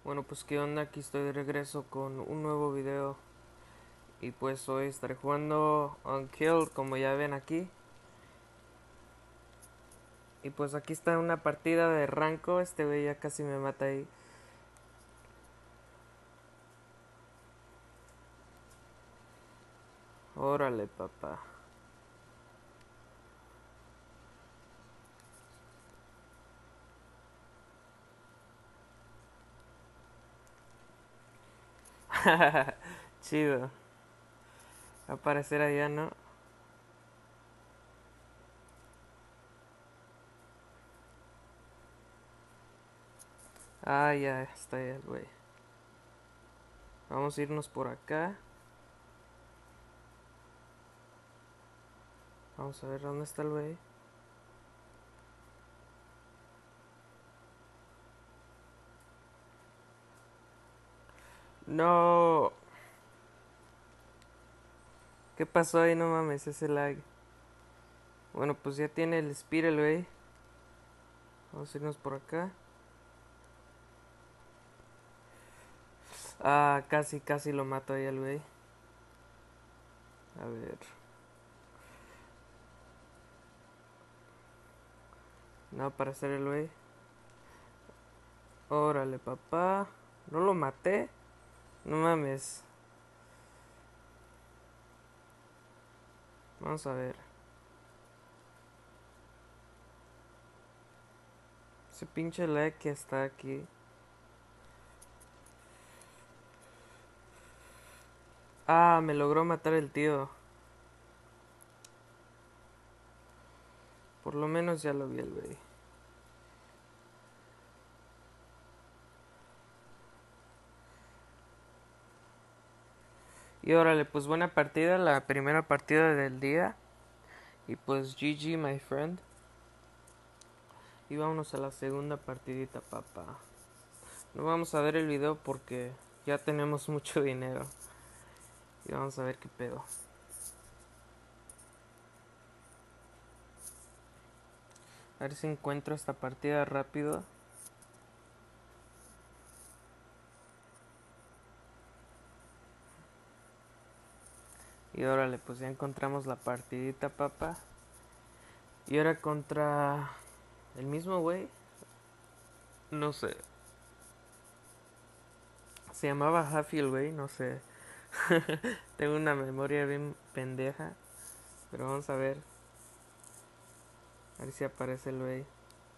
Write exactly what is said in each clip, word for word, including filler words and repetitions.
Bueno, pues qué onda, aquí estoy de regreso con un nuevo video. Y pues hoy estaré jugando Unkilled, como ya ven aquí. Y pues aquí está una partida de ranco, este güey ya casi me mata ahí. Órale, papá. Chido. Va a aparecer allá, ¿no? Ah, ya está ahí el güey. Vamos a irnos por acá. Vamos a ver dónde está el güey. No. ¿Qué pasó ahí? No mames, ese lag. Bueno, pues ya tiene el speed el güey. Vamos a irnos por acá. Ah, casi, casi lo mato ahí al güey. A ver. No va a aparecer el güey. Órale, papá. ¿No lo maté? No mames. Vamos a ver. Ese pinche lag que está aquí. Ah, me logró matar el tío. Por lo menos ya lo vi el güey. Y órale, pues buena partida, la primera partida del día. Y pues G G, my friend. Y vámonos a la segunda partidita, papá. No vamos a ver el video porque ya tenemos mucho dinero. Y vamos a ver qué pedo. A ver si encuentro esta partida rápido. Y órale, pues ya encontramos la partidita, papá. Y ahora contra el mismo güey. No sé. Se llamaba Huffy el güey, no sé. Tengo una memoria bien pendeja. Pero vamos a ver. A ver si aparece el güey.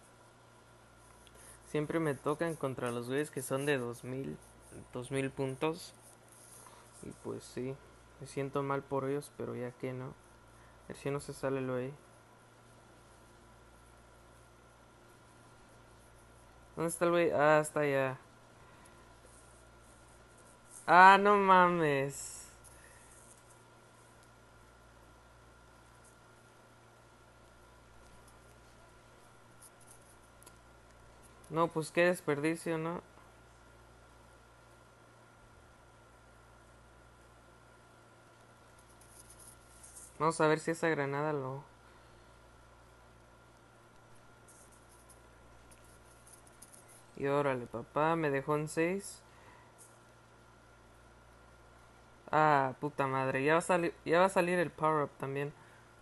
Siempre me tocan contra los güeyes que son de dos mil, dos mil puntos. Y pues sí, me siento mal por ellos, pero ya que no. A ver si no se sale el güey. ¿Dónde está el güey? Ah, está allá. Ah, no mames. No, pues qué desperdicio, ¿no? Vamos a ver si esa granada lo... Y órale, papá, me dejó en seis. Ah, puta madre, ya va a salir, ya va a salir el power up también.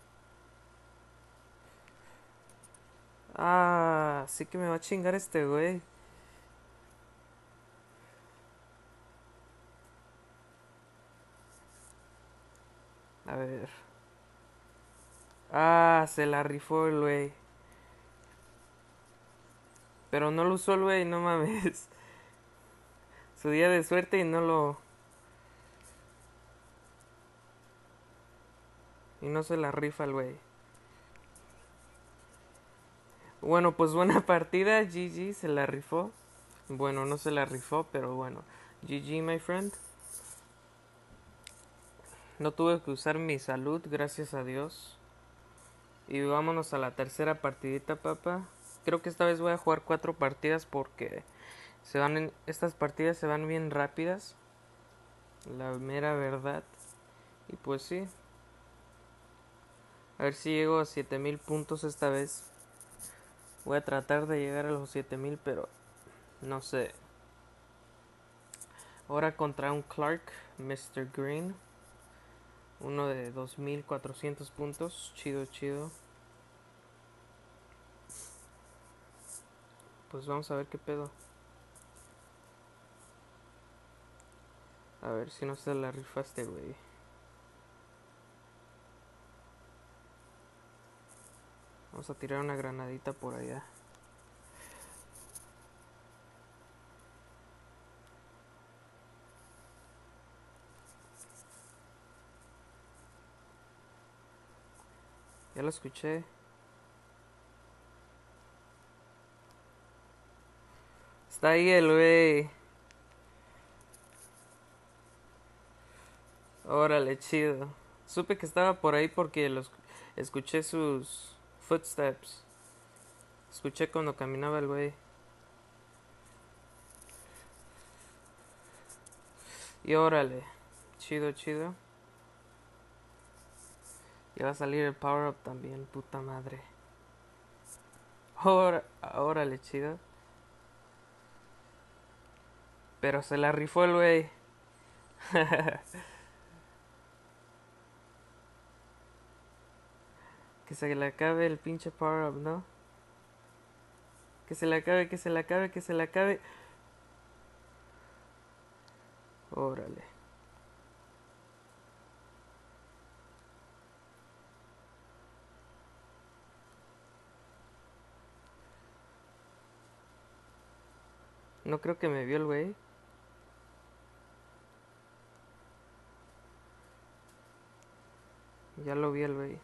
Ah, sí que me va a chingar este güey. A ver. Ah, se la rifó el güey. Pero no lo usó el güey, no mames. Su día de suerte y no lo... Y no se la rifa el güey. Bueno, pues buena partida. G G se la rifó. Bueno, no se la rifó, pero bueno. G G, my friend. No tuve que usar mi salud, gracias a Dios. Y vámonos a la tercera partidita, papá. Creo que esta vez voy a jugar cuatro partidas porque se van en, estas partidas se van bien rápidas. La mera verdad. Y pues sí. A ver si llego a siete mil puntos esta vez. Voy a tratar de llegar a los siete mil, pero no sé. Ahora contra un Clark, mister Green. Uno de dos mil cuatrocientos puntos. Chido, chido. Pues vamos a ver qué pedo. A ver si no se la rifa este güey. Vamos a tirar una granadita por allá. Ya lo escuché. Está ahí el güey. Órale, chido. Supe que estaba por ahí porque los escuché sus footsteps. Escuché cuando caminaba el güey. Y órale. Chido, chido. Y va a salir el power up también, puta madre. Ora, órale, chido. Pero se la rifó el güey. Que se le acabe el pinche power up, ¿no? Que se le acabe, que se le acabe, que se le acabe. Órale. No creo que me vio el güey. Ya lo vi el güey.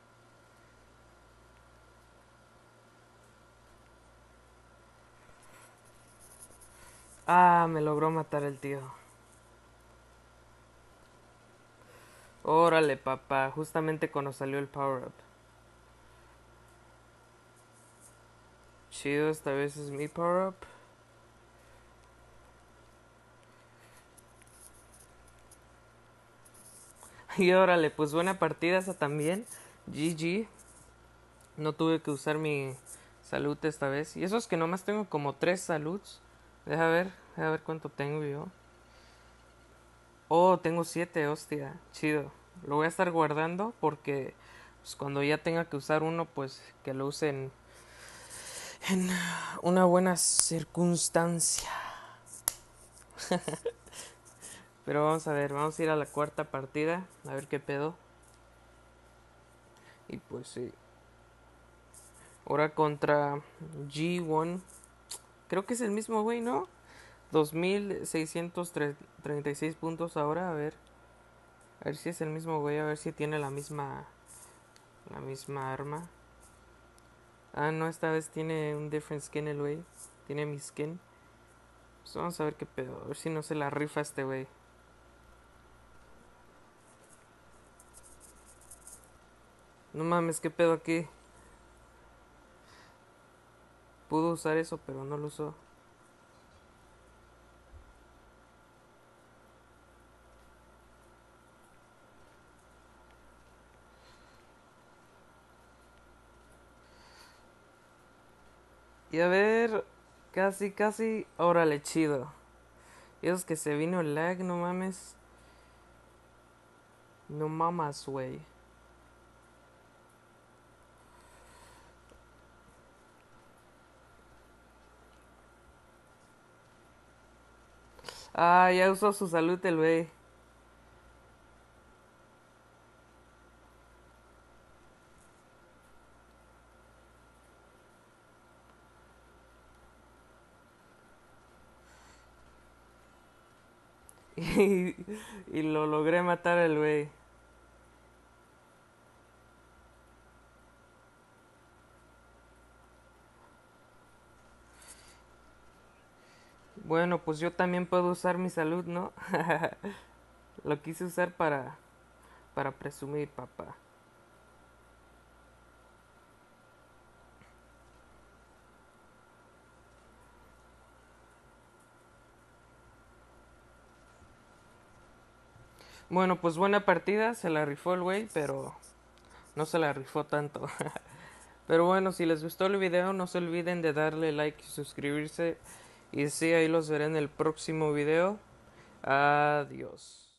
Ah, me logró matar el tío. Órale, papá. Justamente cuando salió el power up. Chido, esta vez es mi power up. Y órale, pues buena partida esa también. G G. No tuve que usar mi salud esta vez. Y eso es que nomás tengo como tres saluds. Deja ver, deja ver cuánto tengo yo. Oh, tengo siete, hostia. Chido. Lo voy a estar guardando porque pues, cuando ya tenga que usar uno, pues que lo use en, en una buena circunstancia. Pero vamos a ver, vamos a ir a la cuarta partida. A ver qué pedo. Y pues sí. Ahora contra G uno. Creo que es el mismo güey, ¿no? dos mil seiscientos treinta y seis puntos ahora. A ver. A ver si es el mismo güey. A ver si tiene la misma. La misma arma. Ah, no, esta vez tiene un different skin el güey. Tiene mi skin. Pues vamos a ver qué pedo. A ver si no se la rifa este güey. No mames, qué pedo aquí. Pudo usar eso, pero no lo usó. Y a ver. Casi, casi. Órale, chido. Y esos que se vino el lag, no mames. No mamas, güey. Ah, ya usó su salud el güey. Y, y lo logré matar el güey. Bueno, pues yo también puedo usar mi salud, ¿no? Lo quise usar para, para presumir, papá. Bueno, pues buena partida, se la rifó el güey, pero no se la rifó tanto. Pero bueno, si les gustó el video, no se olviden de darle like y suscribirse. Y sí, ahí los veré en el próximo video. Adiós.